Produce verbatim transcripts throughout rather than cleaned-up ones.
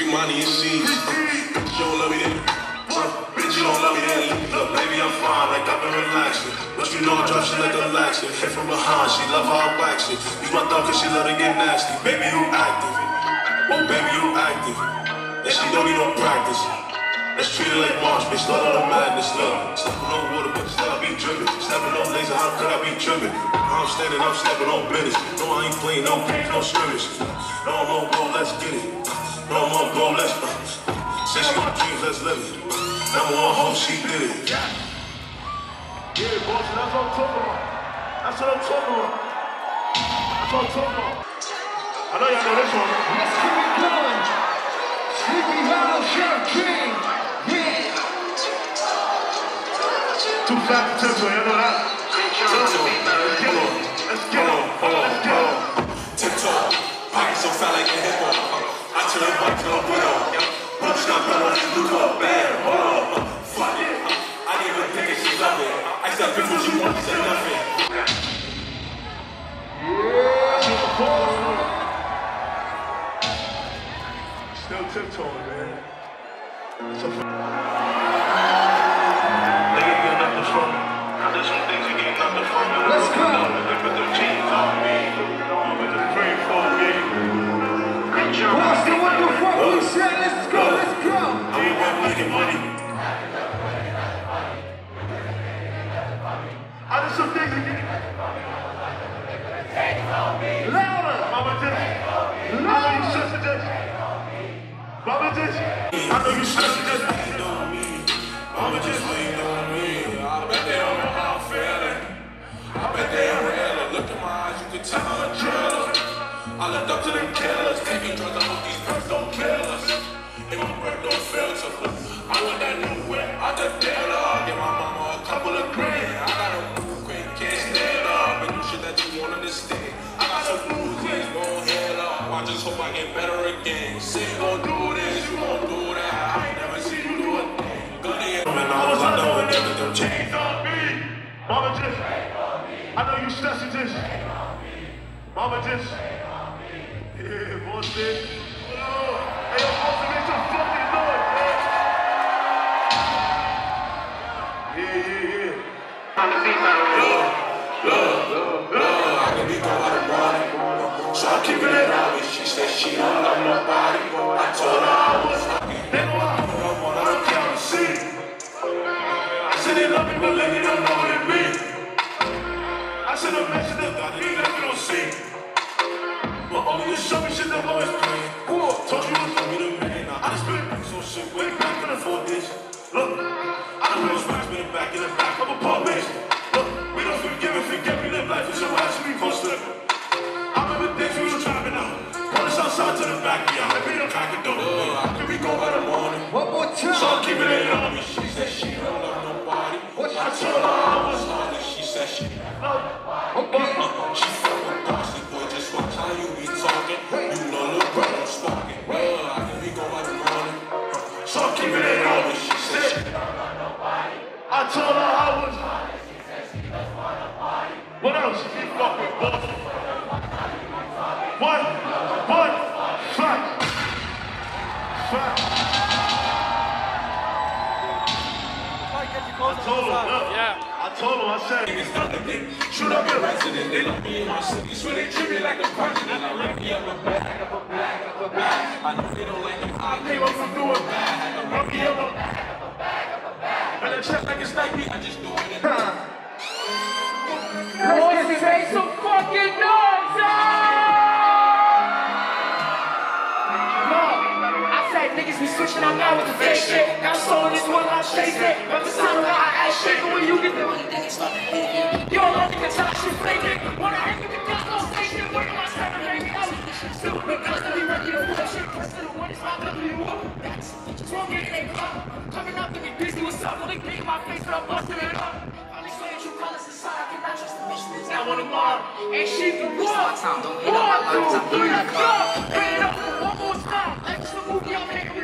free money and seeds. Bitch, you don't love me then. Bitch, you don't love me then. Look, baby, I'm fine, like I've been relaxing. But you know I drop shit like a laxing. Hit from behind, she love how I wax it. Use my thumb cause she love to get nasty. Baby, you active. Oh, baby, you active. And she don't need no practice. Let's treat it like March, bitch, slow down the madness, look. Stepping on water, but still I be dripping. Stepping on laser, how could I be tripping? I'm standing, I'm stepping on business. No, I ain't playing, no games, no scrimmage. No, I'm on go, let's get it. No, I'm on go, let's uh. Say she got dreams, let's live it. Number one, hope she did it. Yeah, yeah, boss, that's what I'm talking about. That's what I'm talking about. That's what I'm talking about. I know y'all know this one. Let's keep it going. Sleepy Hollow Sheff King. Yeah. Too fast to tempo, you know that? Let's get it. Let's get it. Let's get it. Tiptoe. Pocket so fat like a hippo. I turn it back to a widow. Punch not better, let's look up bad. Hold on. Fuck it. I didn't even think it, she love it. I said, bitch, what you want, she said nothing. Still tiptoeing, man. So they can get nothing from me. Now there's some things you get nothing from me. Let's go. They put them chains on me. With the free for me. What's the one the fuck we said? Let's go, let's go. I ain't been making money. How there's some things you get. Louder. Mama did. I know you sensitive. Mama did. I know you sensitive. Mama just leaned on me. I bet they don't know how I'm feeling. I bet they don't really look in my eyes. You can tell I'm a driller. I looked up to them killers. Taking drugs, I hope these perks don't kill us. If my breath don't filter. I want that new whip. I just dealer. Give my mama a couple of grand. I got a move quick, can't stand up. And do shit that you won't understand. I got some new things, gon' head up. I just hope I get better again. Say you gon' do this, you gon' do that. I ain't never seen you do a thing. Good in and all I know and never them chains on me. Mama just, I know you stressing this. Mama just, yeah, boss bitch. Oh, hey, yo, boss, make some fucking noise, man. Yeah, yeah, yeah. On the beat, man. Love, love, love, love. I can be going out of morning. So I'm keeping it on me. She said she don't love nobody. I told her I was happy. They know I don't want to count and see. I said they love me, but let me don't know what it means. I said the message that got me that you don't see. But only to show me shit that always playing. Told you it was me the man. Now I just been doing some shit way back in the four days. Look, I done real smash me in the back in the back of a pub bitch. Look, we don't forgive and forget me. Live life is your ass and we posted. I remember days we was driving out. Police outside to the back of y'all. Maybe don't crack a door. Can we go by the morning? One more time. So I'm keeping it on me. She said she don't love nobody. I told her I was hard. She said she love Okay. She fucking bossy boy. Just watch how you be talking. You know look right, I'm sparking. Well, I can we go by the morning. So I'm keeping it on me. She said she don't love nobody. I told her I was hard. She said she just wanna party. What else? She fucking bossy. What? What? Fact. Fact. I told him, look. Yeah. I told him, I said, niggas got the thing. Shoot up your resident. They love me in my city. Swear they treat me like a president. I rip me up a bag, up a bag, up a bag. I know they don't like me. I came up from doing bad. I rip me up a bag, up a bag, up a bag. And I check like it's like me. I just do it. Let's make some fucking noise! Niggas be switching out now with the fake shit. Now I'm soloing this one, I'll chase it. But the sound of I ass shaking when you get the money, then it's like, you don't know nigga tell shit fake it. Wanna hang with the guys on station, where am I starting to hang out? Still with guys that be ready to push shit. Press to the one, it's my W. That's wrong, getting they pop. Coming up to be busy with something, they dig in my face, but I'm busting it up. Finally saying true colors inside, I cannot trust the mission. It's not one of mine. And she can walk. One, two, three, let's go. Bring it up one more time. Like it's the movie I'm making.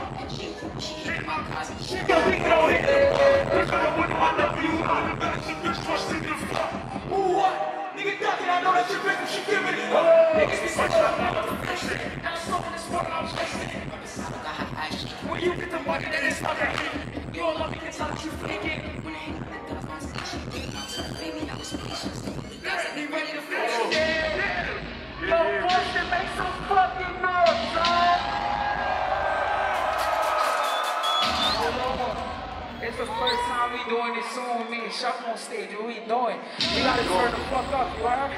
She got me on it. Bitch, I don't want my W. I'm the best. Bitch, trusting the fuck. Who what? Nigga, ducking, I know that you're rich, but she giving it up. Niggas be switching up now with the fish shit. Now I'm soaking this water, I'm chasing it. When you get the money, then it's not that heat. You don't love me, can tell that you fake it. He ready to finish it. Yo, Boston, make some fucking noise, son. It's the first time we doing this song with me and Sheff on stage. What we doing? We gotta turn the fuck up, you heard?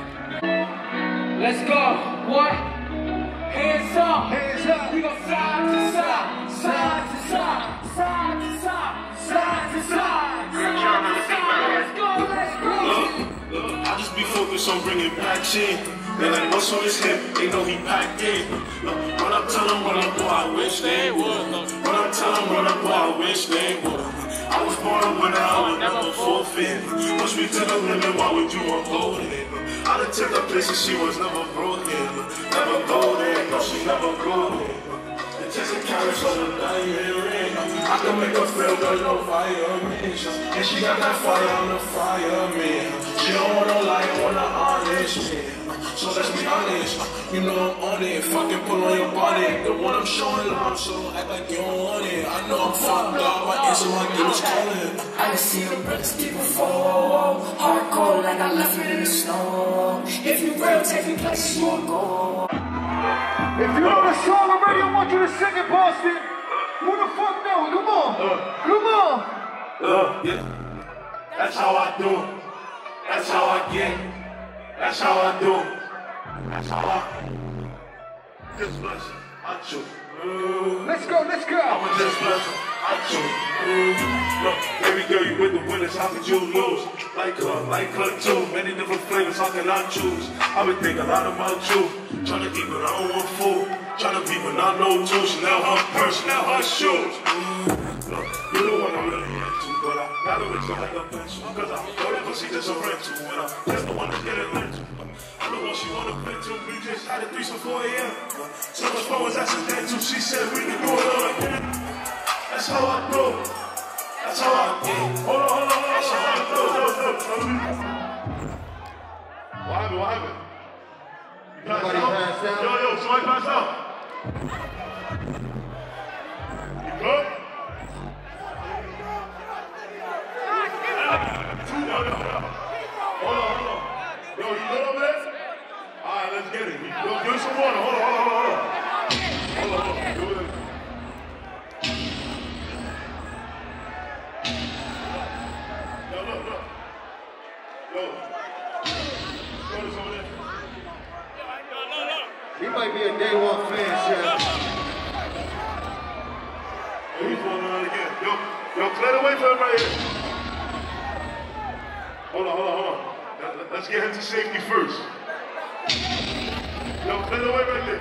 Let's go. What? Hands up. Hands up. We go side to side, side to side, side to side, side to side, side to side. Let's go, let's go. Look, I just be focused on bringing back shit. They like, what's on his hip? They know he packed in. Look, run up, tell them, run up, boy, I wish they would. Look, run up, tell them, run up, boy, I wish they would. I was born a winner, I would never forfeit. Push me to the limit, why would you unload it? I done took her places she was never broken. Never go there, no, she never go there. And just a carriage on the diamond ring. I can make her feel good, no fire, man. And she got that fire on the fire, man. She don't wanna lie, wanna honest, man. So let's be honest, you know I'm on it. Fucking pull on your body, the one I'm showing love, so don't act like you don't want it. I know I'm fucked up, my answer like it was calling. I can see the brothers keep it fall. Hardcore like I left it in the snow. If you real, take me places you won't go. If you know the song already, I want you to sing it, Boston. Who the fuck knows? Come on. Come on. Uh, yeah. That's how I do. That's how I get. That's how I do. That's how I just bless you. I choose. Let's go, let's go. I'm a just bless you. I choose. Look, baby girl, you with the winners. How could you lose? Like her, like her too. Many different flavors. How can I choose? I've been thinking a lot about you. Trying to keep it on one fool. Trying to be but not no two. Chanel her purse, Chanel her shoes. Look, you the one I'm really into, but I gotta make some like a pencil. Cause I'm going to see this a rental. And I'm just the one to get it into. I know what she wanna fit to. We just had a threesome four A M So much fun was accidental. She said we can do it all again. That's how I do. That's how I do. Hold on, hold on, hold on. That's how I do. What happened? What happened? You passed Somebody out? passed out. Yo, yo, somebody passed out. You good? Yo, yo, yo. Hold on, hold on. Yo, you good over there? Alright, let's get it. Yo, give me some water. Hold on, hold on, hold on, hold on. Hold on, hold on. Do it. Yo, look, look. Yo. Go this over there. He might be a day one fan, Sheff. Yo, he's going around again. Yo, yo, clear the way for him right here. Hold on, hold on, hold on. Let, let's get him to safety first. Yo, clear the way right there.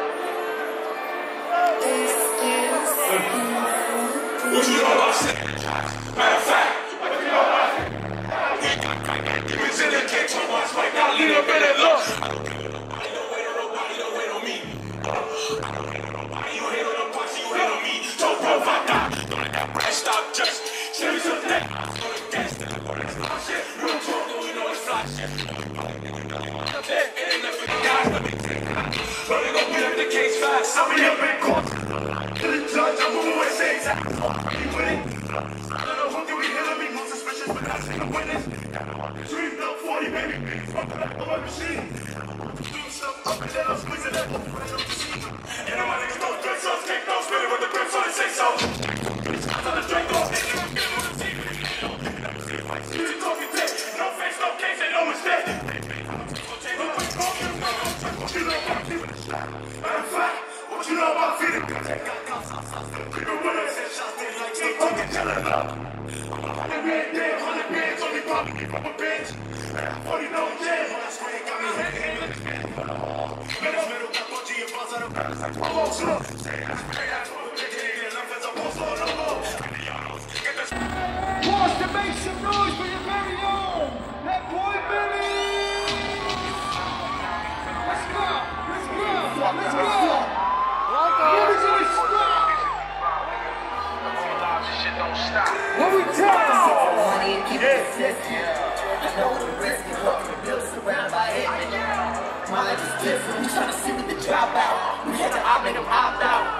What you know about sex? Matter of fact, what you know about it? Demons in the cage, so much like I lean up in it, look. I don't wait on nobody, don't wait on me. I don't wait on nobody, you hate on the box, you hate on me. Don't provide that, don't let that breath stop just. Send me some neck, I'm gonna dance, then I'm gonna fly shit. Real talk, though, we know it's fly shit. It ain't nothing for guys, let me take it. But they gon' beat up the case fast. I'll be up in court. To the judge, I'm moving with same time. Are you with it? I don't know who do we hit on me, more suspicious, but not seeing a witness. Dreamed up forty, baby. Fuck it up on my machine. Do stuff up and then I'm squeezing that. You know my niggas don't drink, so take no spirit with the grip, so they say so. I'm trying to drink off. You talking dick, no face, no case, ain't no mistake. What you know about me? Matter of fact, what you know about feeling? People when I say shots, they like they fucking tell it up. Hundred grand dead, hundred bands, only probably keep up a bench. Forty no jam, when I swear it got me head. Metal, metal, got G and buzz out of I'm all slow. Boston, make some noise for your very own. That boy Billy. Let's go. Let's go. Let's go. What is it? Stop. Shit don't stop. What we talking about? Money and keep it consistent. I know the risk is walking the building surrounded by it. My life is different. We trying to see what the drop out. We had to opt, make them opt out.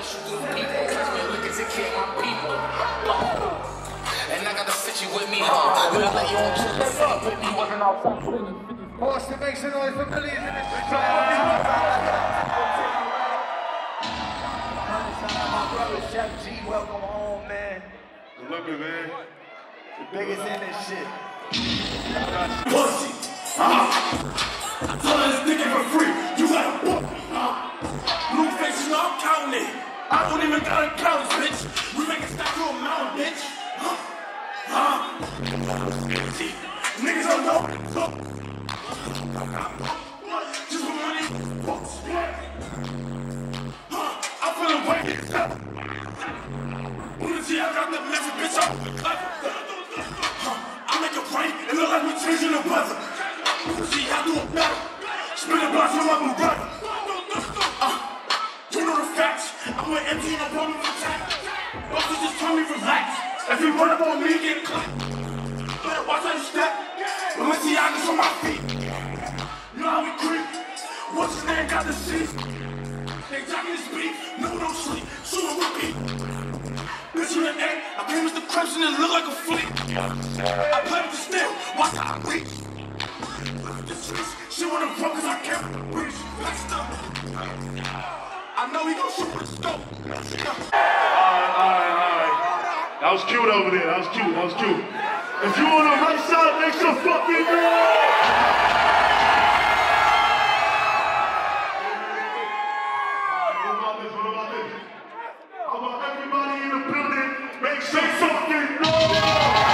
you good people. Cause me looking to kill my people. And I gotta sit you with me, huh? We'll let you on to the city with me. Wasn't all top swinging. Boston makes a noise for millions in this My brother Sheff G, welcome home, man. Good looking, man. The biggest in this shit. Pussy. Ah. Tell her it's digging for free. You gotta book me. Ah. Blue face, you know I'm counting it. I don't even gotta count this, bitch. We make a stack to a mountain, bitch. Huh? Huh? See, niggas don't know. Just for money. Huh? I'm feeling weighted. Wanna see I got the message, bitch. Huh? I make it rain. It look like we changing the weather. See, I do it better. Spin a block from my brother. Uh, you know the facts. I'm with empty and I'm running for tax. Bosses just tell me relax. If you run up on me, get clapped. Better watch how you step. Let me see I just on my feet. You know how we creep. What's his name? Got the seat. They jacking his beat. No, don't sleep. Soon repeat. Bitch in the egg. I came with the Crips and it look like a fleet. I play with the steel. Watch how I reach. She wanna run cause I can't reach. Next up. I know he gon' shoot with a scope. Alright, alright, alright. That was cute over there. That was cute. That was cute. If you on the right side, make some fucking noise. What about this? What about this? How about everybody in the building make some fucking noise?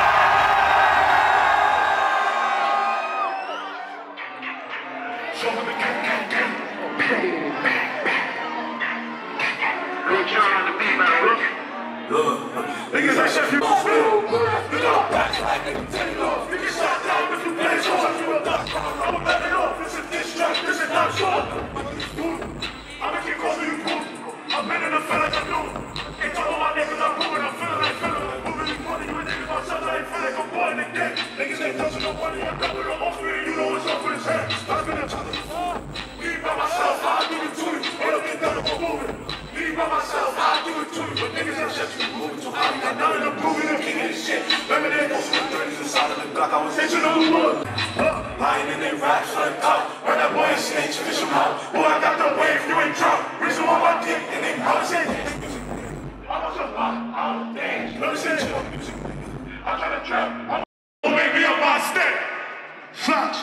Show me the gang, gang, gang. Bang, bang, bang. Good job on the beat, man. Look, niggas like Sheff, you gon' spill. You got back like niggas take off. You get shot down if you play short. You a duck, I'ma let it off. It's a diss track, this is not short. I'ma keep calling you cool. I'm in the feel like I do. Ain't talking about niggas, I'm moving, I'm feeling like feeling. Moving you funny, you niggas my son, I ain't feeling. I'm born again. Niggas ain't touching no money, I'm coming to offer it. You know what's up with his head. I've been a me by myself, I do it to you. Ain't no get done if I'm moving. Me by myself, I do it to you. But niggas ain't shit, you moving too high. You got none of them moving, I'm king of this shit. Remember they go swim thirties inside of the block. I was hitching on the wood. Lying in their raps for the cop. Run that boy and snitch, fish him out. Boy, I got the wave, you ain't drunk. Reason why my dick and they mouth say I'm on some out things. Let me say chill music. I'm trying to trap. I'm gonna make me up my step. Facts.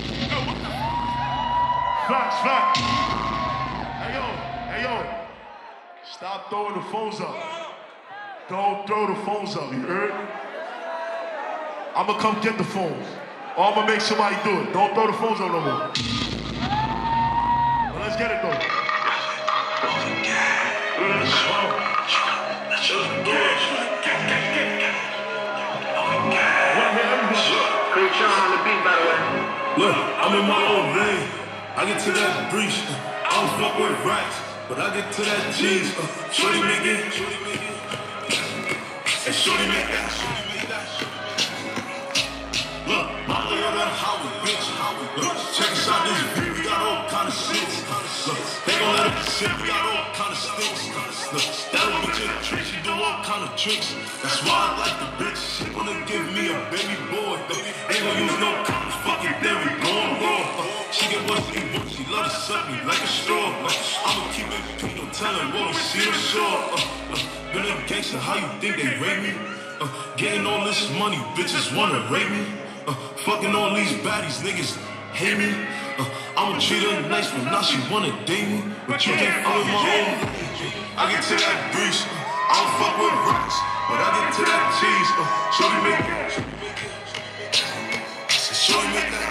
Facts, facts. Hey yo, hey yo. Stop throwing the phones up. Don't throw the phones up, you heard? I'ma come get the phones. Or I'ma make somebody do it. Don't throw the phones up no more. Well, let's get it though. Great shot on the beat, by the way. Look, I'm in my own lane. I get to that breach. I don't fuck with rats, but I get to that cheese. Uh, shorty make it. And shorty make that. Look, my little that Howard, bitch. Look, check us out this beat. We got all kind of shit. Look, they gon' let us shit. We got all kind of sticks. Look, that little bitch in the trick. She do all kind of tricks. That's why I like the bitch. She wanna give me a baby boy. Ain't gonna use no condoms. Fuck it, there we going raw. She get what she wants. She love to suck me like a straw. I'ma keep it clean. Don't tell her what we see the shore. Been a gangster. How you think they rate me? Uh, getting all this money, bitches wanna rape me. Uh, fucking all these baddies, niggas hate me. Uh, I'ma treat her nice, but now she wanna date me. But you can't fuck with my own. I get to that breeze, uh, I don't fuck with rocks, but I get to that cheese. Uh, shorty make that, shorty make that.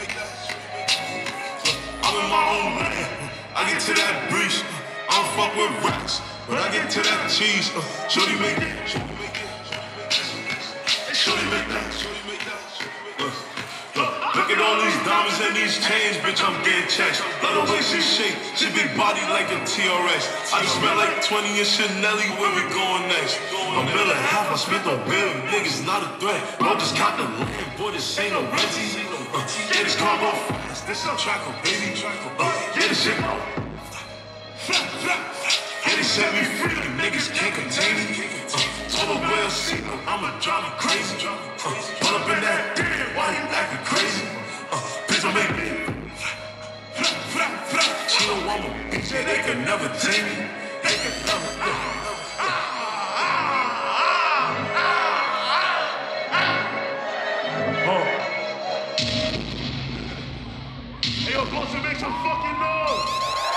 Uh, I'm in my own lane. Uh, I get to that breeze, uh, I don't fuck with rocks, but I get to that cheese. Uh, shorty make that, shorty make that. Shorty make that, shorty make that. Look, look, look at all these diamonds and these chains, bitch, I'm getting checks. Love the way she shake, she big body like a T R X. I just spent like twenty in Chanel, where we going next? A bill and a half, I spent a bill, niggas not a threat. Bro, just count the line, boy, this ain't no renty. Uh, yeah, this car go fast, this a tracker, baby. Uh, yeah, this shit go. Yeah, this set me free, the niggas can't contain me. Uh, all the well seen, I'ma drive you crazy. Uh, pull up in that damn, why you acting crazy? Uh, bitch, I make me. She don't want me, bitch, they can never tame me. They can never, never. Supposed to make some fucking noise.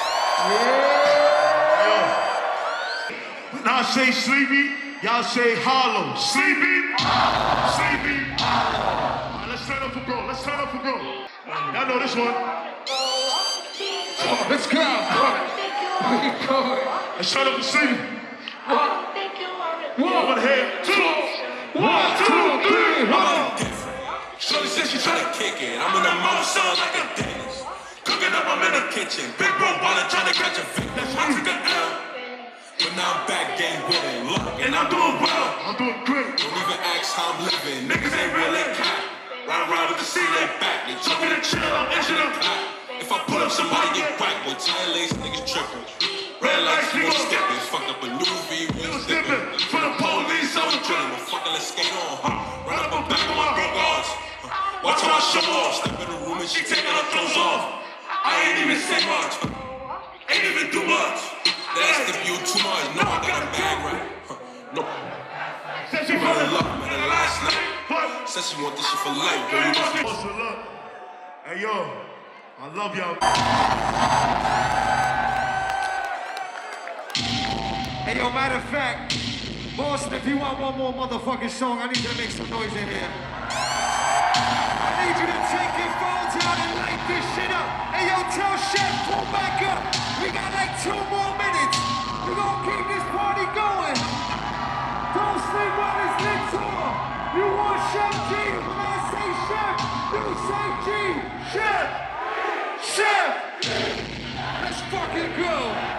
Yeah. Yo. Now I say sleepy, y'all say hollow. Sleepy, sleepy. All right, let's turn up for bro. Let's turn up for bro. Y'all know this one. Oh, let's go. Where you going? Let's turn up for sleepy. One, one, head, two, one, two, three, one. Shorty said she tryna kick it. I'm in the mouth, sound like a dentist. Cooking up, I'm in the kitchen. Big bro ballin', tryna catch a fit. I took an L, but now I'm back game winning. Look, and I'm doing well. I'm doing great. Don't even ask how I'm living. Niggas ain't real, they cat. Ride around with the C, they back. They talking to chill, I'm itching up. If I pull up, somebody get whacked. With tie lace, niggas trippin'. Red lights, we gon' skip it. Fucked up a new V, we was dippin'. For the police, I was drilling. Well, fucking let's skate on, huh? Run up and back on my broke odds. Watch how I show off. Step in the room and she taking her clothes off. I ain't even say much. Ain't even do much. That's if you too much. No, I got a bag right. No. Said she Fell in fell love with her last night. Said she want this shit for life. Girl, you must be. Hey yo, I love y'all. Hey yo, matter of fact, Boston, if you want one more motherfucking song, I need you to make some noise in here. I need you to take your phones out and light this shit up. Hey yo, tell Sheff, pull back up. We got like two more minutes. We gonna keep this party going. Don't sleep on this lit tour. You want Sheff G? When I say Sheff, you say G. Sheff! Sheff! Let's fucking go.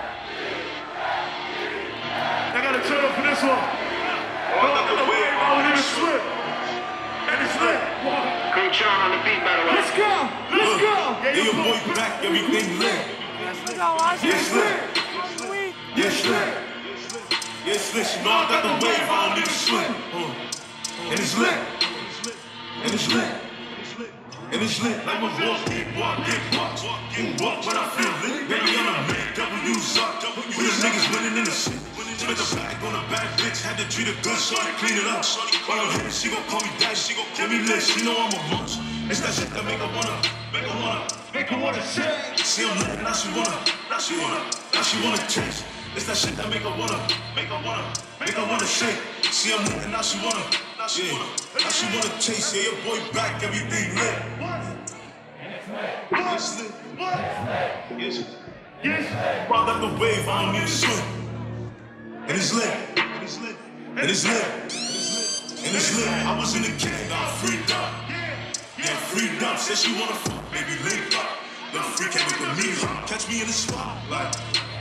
I gotta turn up for this one. Oh, the wave, I don't even slip. And it's lit. Great John on the beat, by the way. Let's go! Let's go! Yeah, your boy back, everything lit. Yes, lit. Yes, lit. Yes, lit. You know I got the wave, I don't need to swim. And it's lit. And it's lit. And it's lit. Like my boss, get walk, get walk, get walk when I feel lit. Baby, I'm a man, W's up. We the niggas winning in the shit. Spent the bag on a bad bitch, had to treat her good, shorty clean it up. While I'm hitting, she gon' call me daddy, she gon' give me lit, she know I'm a munch. It's that shit that make her wanna, make her wanna, make her wanna shake. See I'm lit, now she wanna, now she wanna, now she wanna chase. It's that shit that make her wanna, make her wanna, make her wanna shake. See I'm lit, now she wanna, now she wanna, now she wanna chase. Yeah, your boy back, everything lit. It's lit, what? Yes, yes. Round up the wave, I don't need to swim. And it's lit, and it's lit, and it's lit, and it's lit. I was in the gang, I freaked up. Yeah, freaked up. Said she wanna fuck, baby, link up. Little freak came with me, catch me in the spot, like.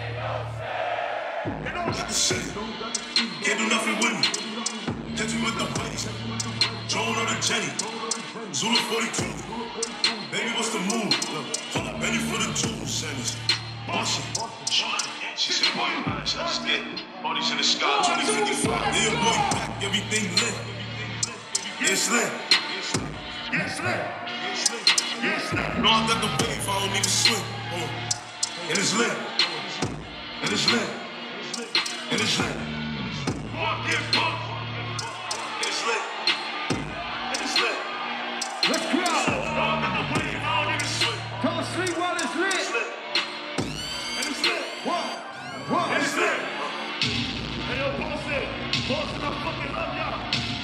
Got the shit, can't do nothing with me. Catch me with the buddies, Joan or the Jenny, Zulu forty-two. Baby, what's the move? Hold up, Benny for the jewels, and it's Martian. She said, boy, you gotta just get bodies in the sky, twenty fifty-five. Yeah, boy, back, everything lit. Yeah, it's lit. Yes, lit. Yes, lit. No, I got the wave, I don't need to swim. And it's lit. And it's lit. And it's lit. Walk it, walk. It's lit. And it's lit. Let's go. No, I got the wave, I don't even swim. Don't sleep while it's lit. It's lit. And it's lit. What? What? And it's lit. Hey, yo, Boston. Boston, I fucking love y'all.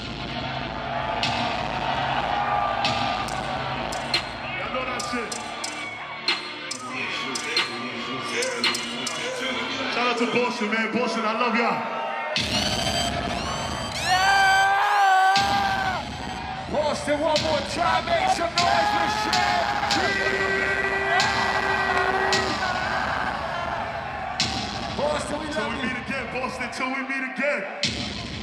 Y'all know that shit. Shout out to Boston, man. Boston, I love y'all. Boston, one more time. Make some noise for Sheff. Boston, we love you. Till we meet again, Boston, till we meet again.